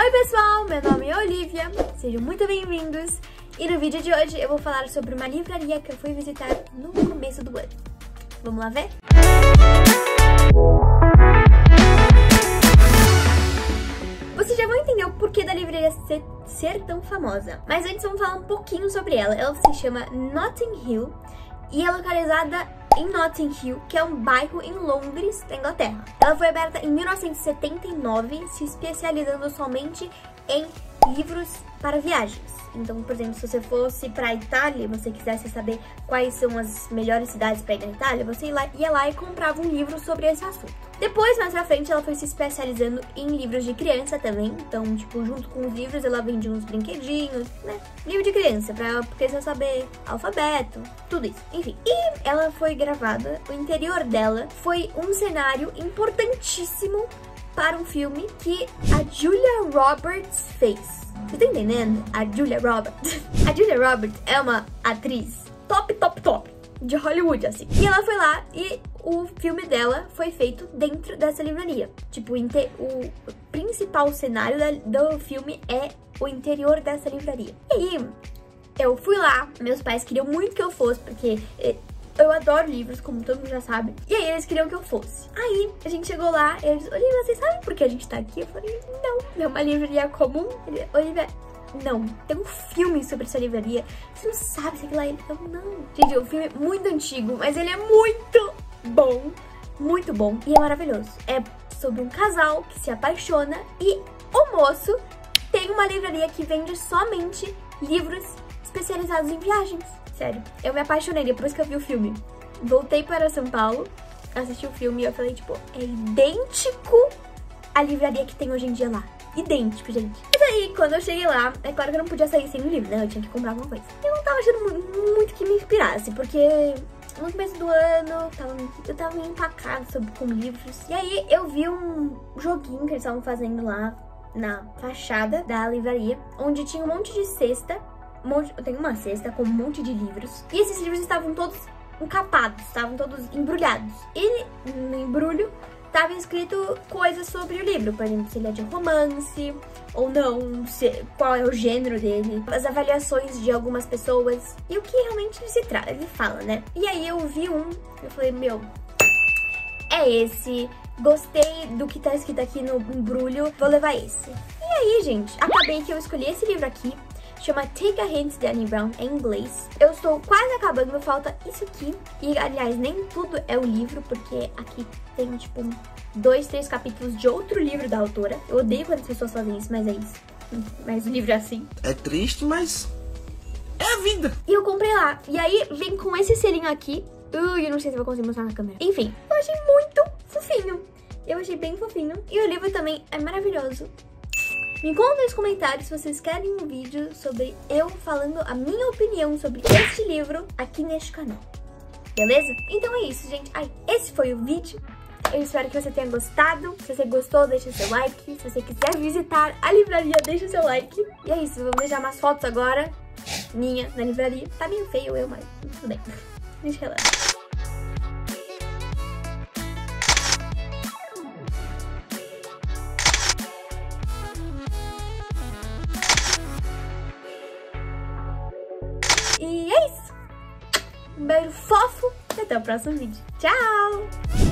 Oi pessoal, meu nome é Olivia, sejam muito bem-vindos. E no vídeo de hoje eu vou falar sobre uma livraria que eu fui visitar no começo do ano. Vamos lá ver? Vocês já vão entender o porquê da livraria ser tão famosa. Mas antes vamos falar um pouquinho sobre ela. Ela se chama Notting Hill e é localizada em Notting Hill, que é um bairro em Londres, na Inglaterra. Ela foi aberta em 1979, se especializando somente em livros para viagens. Então, por exemplo, se você fosse para a Itália e você quisesse saber quais são as melhores cidades para ir na Itália, você ia lá e comprava um livro sobre esse assunto. Depois, mais pra frente, ela foi se especializando em livros de criança também. Então, tipo, junto com os livros, ela vendia uns brinquedinhos, né? Livro de criança, pra criança saber alfabeto, tudo isso. Enfim. E ela foi gravada, o interior dela foi um cenário importantíssimo para um filme que a Julia Roberts fez. Você tá entendendo? A Julia Roberts. A Julia Roberts é uma atriz top de Hollywood, assim. E ela foi lá e o filme dela foi feito dentro dessa livraria. Tipo, o principal cenário do filme é o interior dessa livraria. E aí, eu fui lá, meus pais queriam muito que eu fosse, porque eu adoro livros, como todo mundo já sabe. E aí eles queriam que eu fosse. Aí a gente chegou lá e eles, Olivia, vocês sabem por que a gente tá aqui? Eu falei, não, é uma livraria comum. Ele, Olivia, não, tem um filme sobre essa livraria. Você não sabe se aquilo lá... Ele falou, não. Gente, é um filme muito antigo, mas ele é muito bom. Muito bom e é maravilhoso. É sobre um casal que se apaixona e o moço tem uma livraria que vende somente livros especializados em viagens. Sério, eu me apaixonei depois que eu vi o filme. Voltei para São Paulo, assisti o filme e eu falei, tipo, é idêntico à livraria que tem hoje em dia lá. Idêntico, gente. Mas aí, quando eu cheguei lá, é claro que eu não podia sair sem um livro, né? Eu tinha que comprar alguma coisa. Eu não tava achando muito que me inspirasse, porque no começo do ano, eu tava meio empacada com livros. E aí, eu vi um joguinho que eles estavam fazendo lá na fachada da livraria, onde tinha um monte de cesta. Tem uma cesta com um monte de livros. E esses livros estavam todos encapados, estavam todos embrulhados. E no embrulho estava escrito coisas sobre o livro. Por exemplo, se ele é de romance ou não, qual é o gênero dele, as avaliações de algumas pessoas e o que realmente ele fala, né? E aí eu vi eu falei, meu, é esse. Gostei do que tá escrito aqui no embrulho, vou levar esse. E aí, gente, acabei que eu escolhi esse livro aqui. Chama Take a Hint, Dani Brown, em inglês. Eu estou quase acabando, falta isso aqui. E, aliás, nem tudo é o livro, porque aqui tem, tipo, 2, 3 capítulos de outro livro da autora. Eu odeio quando as pessoas fazem isso, mas é isso. Mas o livro é assim. É triste, mas é a vida. E eu comprei lá. E aí, vem com esse selinho aqui. Eu não sei se vou conseguir mostrar na câmera. Enfim, eu achei muito fofinho. Eu achei bem fofinho. E o livro também é maravilhoso. Me conta nos comentários se vocês querem um vídeo sobre eu falando a minha opinião sobre este livro aqui neste canal. Beleza? Então é isso, gente. Esse foi o vídeo. Eu espero que você tenha gostado. Se você gostou, deixa seu like. Se você quiser visitar a livraria, deixa seu like. E é isso, vamos deixar umas fotos agora minha na livraria. Tá meio feio mas tudo bem. Deixa relaxar. E é isso. Um beijo fofo e até o próximo vídeo. Tchau!